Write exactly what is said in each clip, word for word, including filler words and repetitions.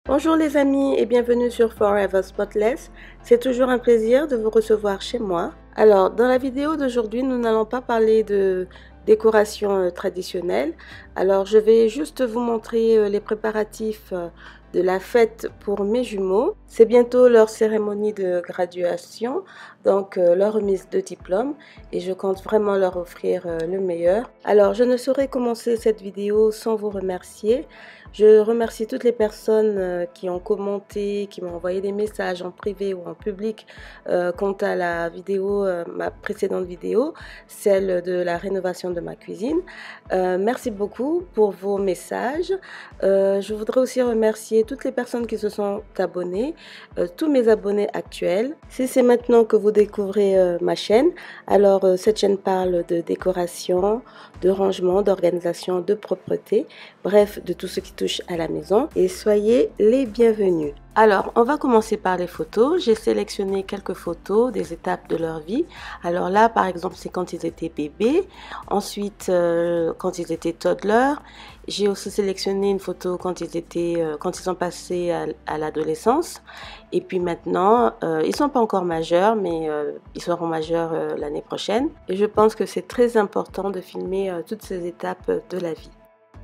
Bonjour les amis et bienvenue sur Forever Spotless. C'est toujours un plaisir de vous recevoir chez moi. Alors, dans la vidéo d'aujourd'hui, nous n'allons pas parler de décoration euh, traditionnelle. Alors, je vais juste vous montrer euh, les préparatifs euh, de la fête pour mes jumeaux. C'est bientôt leur cérémonie de graduation, donc euh, leur remise de diplôme, et je compte vraiment leur offrir euh, le meilleur. Alors, je ne saurais commencer cette vidéo sans vous remercier. Je remercie toutes les personnes euh, qui ont commenté, qui m'ont envoyé des messages en privé ou en public euh, quant à la vidéo, euh, ma précédente vidéo, celle de la rénovation de ma cuisine. Euh, merci beaucoup pour vos messages. Euh, je voudrais aussi remercier toutes les personnes qui se sont abonnées, euh, tous mes abonnés actuels. Si c'est maintenant que vous découvrez euh, ma chaîne, alors euh, cette chaîne parle de décoration, de rangement, d'organisation, de propreté, bref, de tout ce qui touche à la maison, et soyez les bienvenus. Alors, on va commencer par les photos. J'ai sélectionné quelques photos des étapes de leur vie. Alors là, par exemple, c'est quand ils étaient bébés. Ensuite, euh, quand ils étaient toddlers. J'ai aussi sélectionné une photo quand ils étaient, euh, quand ils sont passés à, à l'adolescence. Et puis maintenant, euh, ils sont pas encore majeurs, mais euh, ils seront majeurs euh, l'année prochaine. Et je pense que c'est très important de filmer euh, toutes ces étapes de la vie.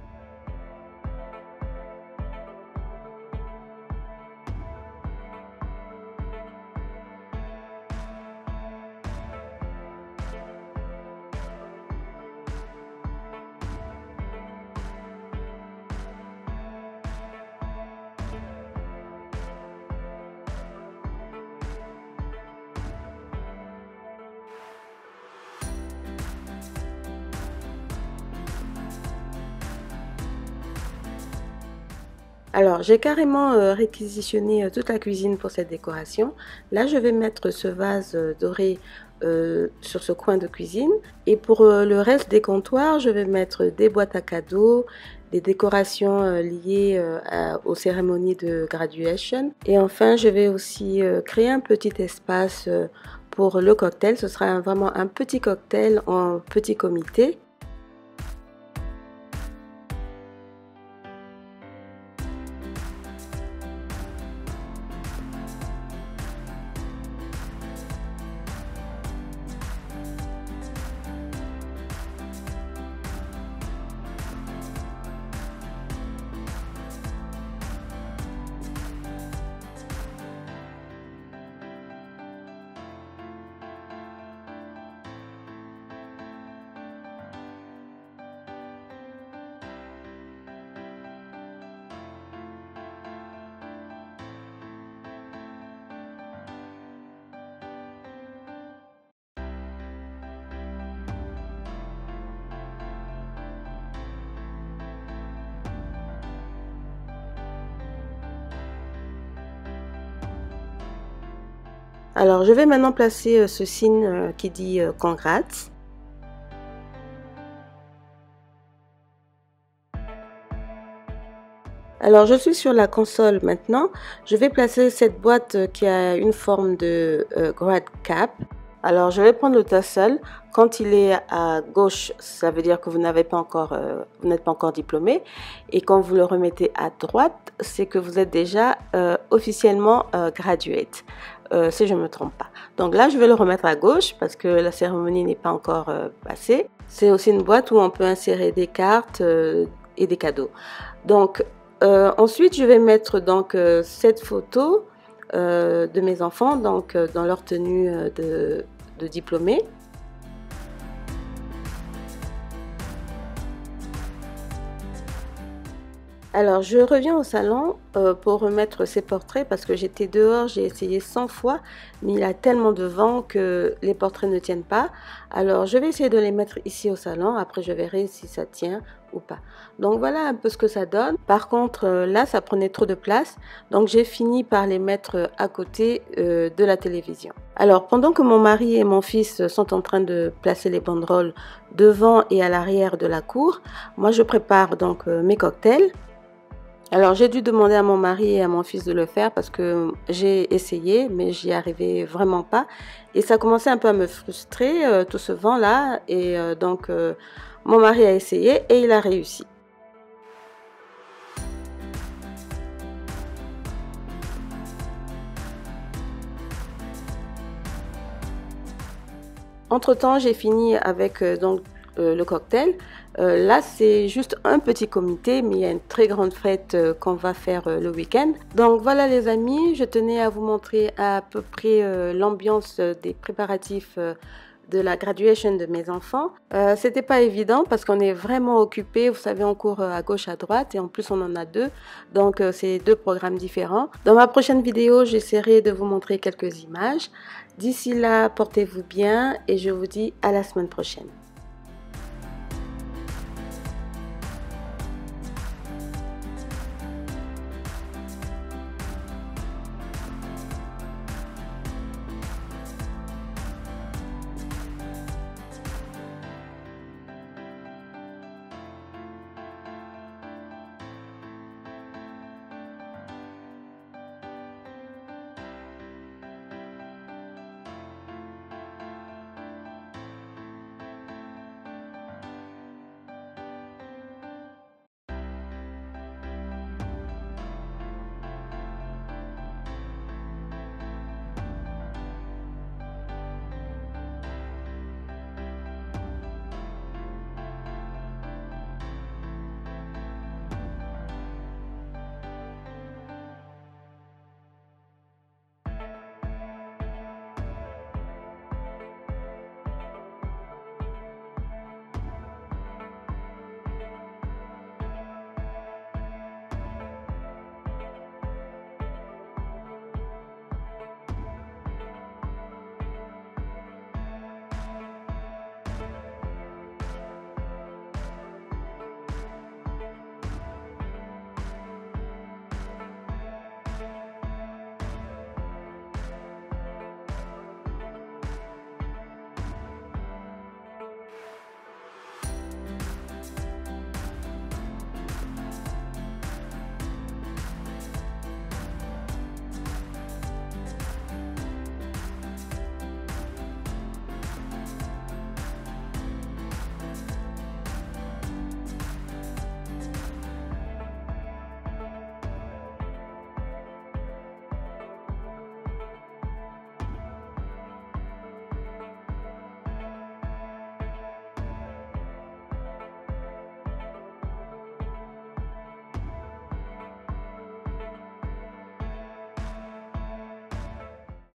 Alors, j'ai carrément euh, réquisitionné euh, toute la cuisine pour cette décoration. Là, je vais mettre ce vase euh, doré euh, sur ce coin de cuisine. Et pour euh, le reste des comptoirs, je vais mettre des boîtes à cadeaux, des décorations euh, liées euh, à, aux cérémonies de graduation. Et enfin, je vais aussi euh, créer un petit espace euh, pour le cocktail. Ce sera un, vraiment un petit cocktail en petit comité. Alors, je vais maintenant placer euh, ce signe euh, qui dit euh, Congrats. Alors, je suis sur la console maintenant. Je vais placer cette boîte euh, qui a une forme de euh, grad cap. Alors, je vais prendre le tassel. Quand il est à gauche, ça veut dire que vous n'avez pas encore, euh, vous n'êtes pas encore diplômé. Et quand vous le remettez à droite, c'est que vous êtes déjà euh, officiellement euh, graduate. Euh, si je ne me trompe pas. Donc là, je vais le remettre à gauche parce que la cérémonie n'est pas encore euh, passée. C'est aussi une boîte où on peut insérer des cartes euh, et des cadeaux. Donc, euh, ensuite, je vais mettre donc euh, cette photo euh, de mes enfants donc euh, dans leur tenue euh, de, de diplômés. Alors, je reviens au salon euh, pour remettre ces portraits parce que j'étais dehors, j'ai essayé cent fois, mais il y a tellement de vent que les portraits ne tiennent pas. Alors, je vais essayer de les mettre ici au salon, après je verrai si ça tient ou pas. Donc, voilà un peu ce que ça donne. Par contre, euh, là, ça prenait trop de place, donc j'ai fini par les mettre à côté euh, de la télévision. Alors, pendant que mon mari et mon fils sont en train de placer les banderoles devant et à l'arrière de la cour, moi, je prépare donc euh, mes cocktails. Alors, j'ai dû demander à mon mari et à mon fils de le faire parce que j'ai essayé, mais j'y arrivais vraiment pas. Et ça commençait un peu à me frustrer, euh, tout ce vent-là. Et euh, donc, euh, mon mari a essayé et il a réussi. Entre temps, j'ai fini avec euh, donc euh, le cocktail. Euh, là, c'est juste un petit comité, mais il y a une très grande fête euh, qu'on va faire euh, le week-end. Donc voilà les amis, je tenais à vous montrer à peu près euh, l'ambiance des préparatifs euh, de la graduation de mes enfants. Euh, c'était pas évident parce qu'on est vraiment occupé, vous savez, on court à gauche, à droite et en plus on en a deux, donc euh, c'est deux programmes différents. Dans ma prochaine vidéo, j'essaierai de vous montrer quelques images. D'ici là, portez-vous bien et je vous dis à la semaine prochaine.